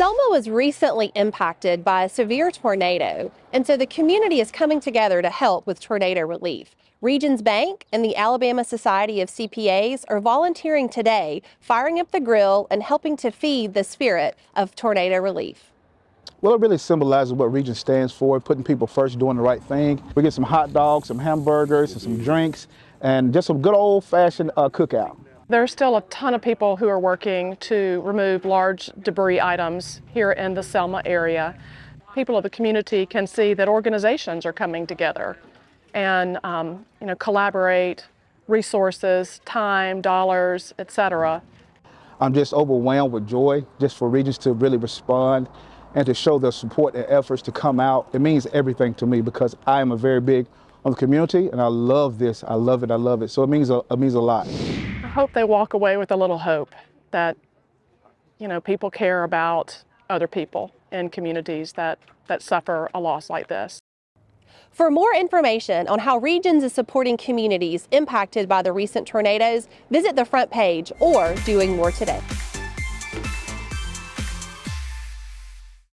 Selma was recently impacted by a severe tornado, and so the community is coming together to help with tornado relief. Regions Bank and the Alabama Society of CPAs are volunteering today, firing up the grill and helping to feed the spirit of tornado relief. Well, it really symbolizes what Regions stands for, putting people first, doing the right thing. We get some hot dogs, some hamburgers, and some drinks, and just some good old-fashioned cookout. There's still a ton of people who are working to remove large debris items here in the Selma area. People of the community can see that organizations are coming together and collaborate, resources, time, dollars, etc. I'm just overwhelmed with joy just for Regions to really respond and to show their support and efforts to come out. It means everything to me because I am a very big on the community and I love this. I love it. I love it. So it means a lot. I hope they walk away with a little hope that, people care about other people in communities that suffer a loss like this. For more information on how Regions is supporting communities impacted by the recent tornadoes, visit the front page or Doing More Today.